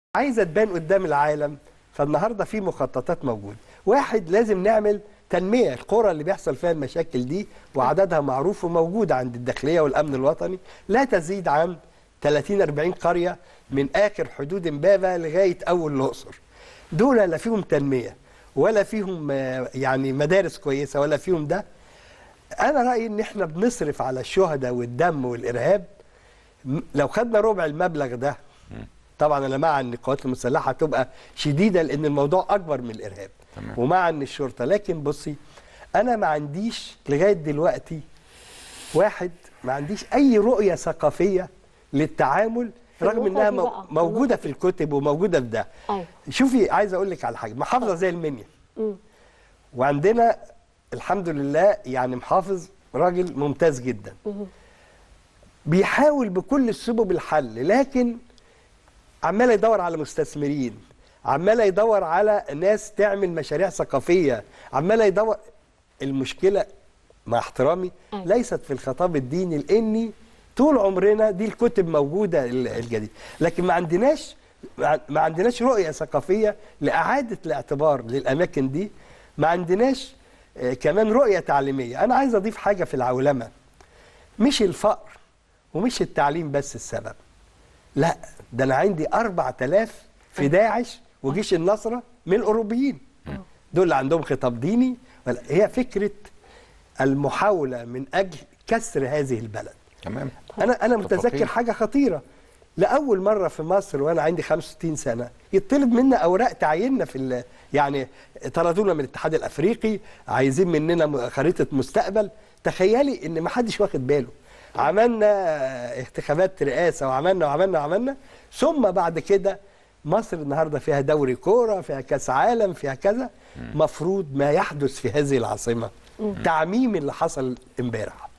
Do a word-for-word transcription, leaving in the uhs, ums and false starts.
عايزه تبان قدام العالم. فالنهارده في مخططات موجوده. واحد، لازم نعمل تنميه القرى اللي بيحصل فيها المشاكل دي، وعددها معروف وموجوده عند الداخليه والامن الوطني، لا تزيد عن ثلاثين أربعين قريه من اخر حدود امبابه لغايه اول الاقصر. دول لا فيهم تنميه ولا فيهم يعني مدارس كويسه ولا فيهم ده. انا رايي ان احنا بنصرف على الشهداء والدم والارهاب. لو خدنا ربع المبلغ ده، طبعا انا مع ان القوات المسلحه تبقى شديده لان الموضوع اكبر من الارهاب، تمام. ومع ان الشرطه، لكن بصي انا ما عنديش لغايه دلوقتي واحد ما عنديش اي رؤيه ثقافيه للتعامل، رغم انها مو موجوده في الكتب وموجوده في ده. أيوة. شوفي، عايز اقول لك على حاجه، محافظه زي المنيا وعندنا الحمد لله يعني محافظ راجل ممتاز جدا، بيحاول بكل السبل الحل، لكن عمال يدور على مستثمرين، عمال يدور على ناس تعمل مشاريع ثقافيه، عمال يدور. المشكله مع احترامي ليست في الخطاب الديني، لاني طول عمرنا دي الكتب موجوده الجديد، لكن ما عندناش ما عندناش رؤيه ثقافيه لاعاده الاعتبار للاماكن دي، ما عندناش كمان رؤيه تعليميه. انا عايز اضيف حاجه في العولمه، مش الفقر ومش التعليم بس السبب، لا، ده انا عندي أربعة آلاف في داعش وجيش النصره من الاوروبيين، دول اللي عندهم خطاب ديني. هي فكره المحاوله من اجل كسر هذه البلد. تمام. انا انا متذكر حاجه خطيره، لاول مره في مصر وانا عندي خمسة وستين سنه يطلب منا اوراق تعييننا في يعني طردونا من الاتحاد الافريقي، عايزين مننا خريطه مستقبل. تخيلي ان ما حدش واخد باله. عملنا انتخابات رئاسه وعملنا وعملنا وعملنا ثم بعد كده مصر النهارده فيها دوري كوره، فيها كاس عالم، فيها كذا. مفروض ما يحدث في هذه العاصمه تعميم اللي حصل امبارح.